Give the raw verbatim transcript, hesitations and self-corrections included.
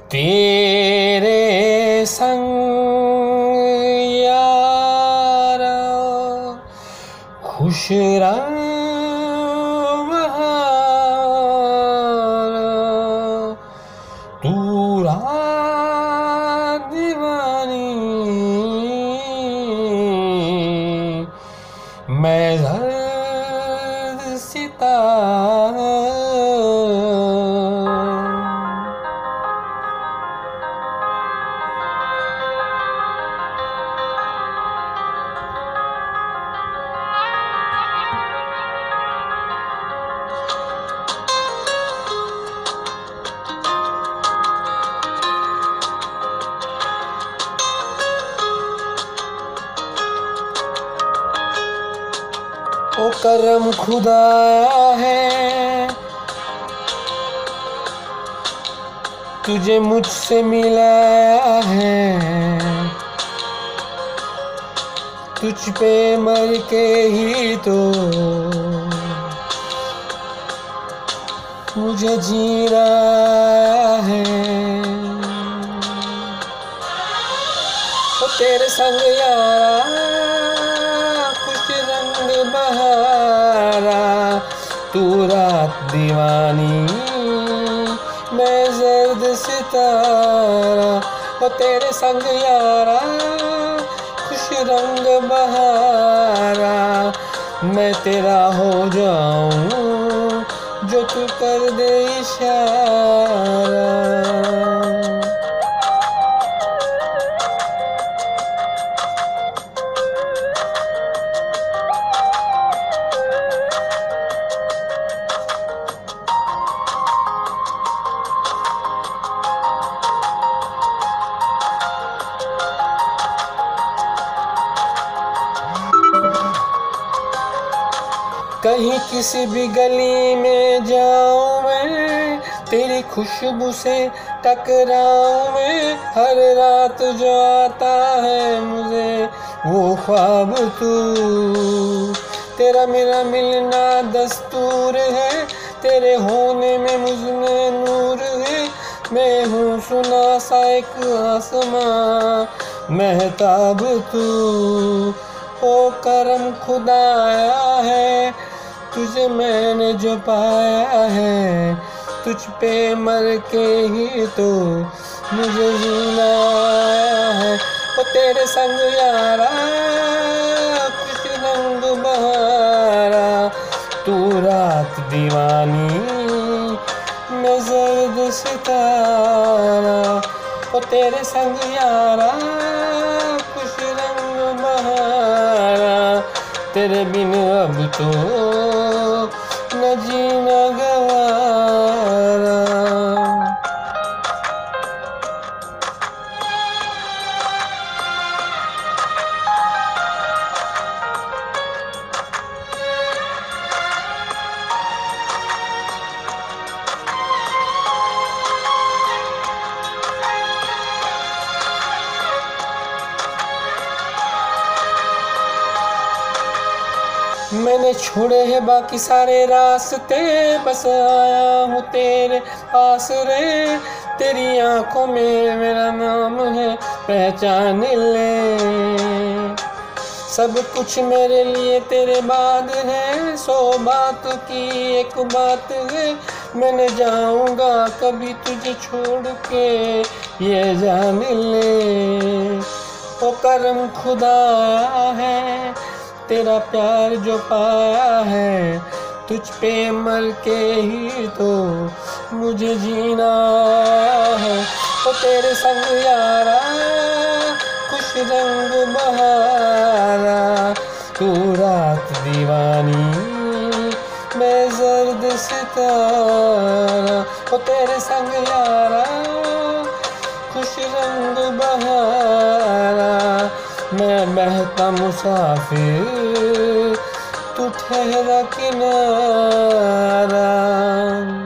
तेरे संग यारा खुश रंग बहारा, तू रात दीवानी मैं जर्द सितारा। ओ करम खुदा है तुझे मुझसे मिलाया है, तुझ पे मर के ही तो मुझे जीना है। ओ तेरे संग यारा बहारा, तू रात दीवानी मैं जर्द सितारा। वो तेरे संग यारा खुश रंग बहारा, मैं तेरा हो जाऊं जो तू कर दे इशारा। कहीं किसी भी गली में जाऊं मैं, तेरी खुशबू से टकराऊं मैं, हर रात जो आता है मुझे वो ख्वाब तू। तेरा मेरा मिलना दस्तूर है, तेरे होने में मुझमें नूर है। मैं हूँ सुना सा एक आसमां महताब तू। ओ करम खुदाया है तुझे मैंने जो पाया है, तुझ पे मर के ही तो मुझे जीना है। ओ तेरे संग यारा खुश रंग बहारा, तू रात दीवानी मैं जर्द सितारा। ओ तेरे संग यारा खुश रंग बहारा, तेरे बिन अब तो न जीना गवारा। मैंने छोड़े हैं बाकी सारे रास्ते, बस आया हूँ तेरे पास रे। तेरी आंखों में मेरा नाम है पहचान ले, सब कुछ मेरे लिए तेरे बाद है। सौ बात की एक बात है, मैं न जाऊँगा कभी तुझे छोड़ के ये जान ले। ओ करम खुदा है तेरा प्यार जो पाया है, तुझ पे मर के ही तो मुझे जीना है। ओ तेरे संग यारा खुश रंग बहारा, तू रात दीवानी मैं जर्द सितारा। ओ तेरे संग यारा खुश रंग बहारा, मैं बहता मुसाफिर तू ठहरा किनारा।